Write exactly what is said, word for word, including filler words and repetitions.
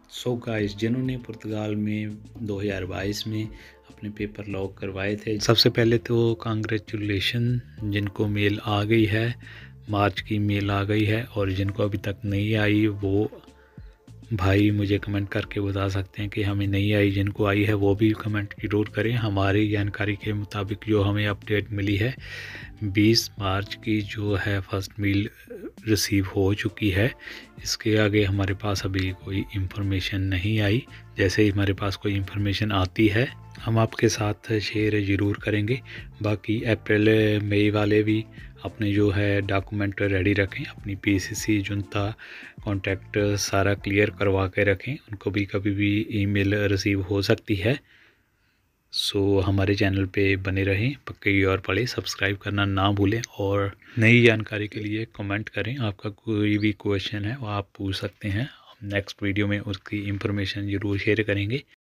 So guys, जिन्होंने पुर्तगाल में दो हज़ार बाईस में अपने पेपर लॉक करवाए थे, सबसे पहले तो कांग्रेचुलेशन। जिनको मेल आ गई है, मार्च की मेल आ गई है, और जिनको अभी तक नहीं आई वो भाई मुझे कमेंट करके बता सकते हैं कि हमें नहीं आई। जिनको आई है वो भी कमेंट ज़रूर करें। हमारी जानकारी के मुताबिक जो हमें अपडेट मिली है, बीस मार्च की जो है फर्स्ट मेल रिसीव हो चुकी है। इसके आगे हमारे पास अभी कोई इन्फॉर्मेशन नहीं आई। जैसे ही हमारे पास कोई इन्फॉर्मेशन आती है हम आपके साथ शेयर ज़रूर करेंगे। बाकी अप्रैल मई वाले भी अपने जो है डॉक्यूमेंट रेडी रखें, अपनी पीसीसी जुनता कॉन्टैक्ट सारा क्लियर करवा के रखें। उनको भी कभी भी ईमेल रिसीव हो सकती है। सो हमारे चैनल पे बने रहें, पक्के और पढ़े, सब्सक्राइब करना ना भूलें, और नई जानकारी के लिए कमेंट करें। आपका कोई भी क्वेश्चन है वो आप पूछ सकते हैं, हम नेक्स्ट वीडियो में उसकी इंफॉर्मेशन ज़रूर शेयर करेंगे।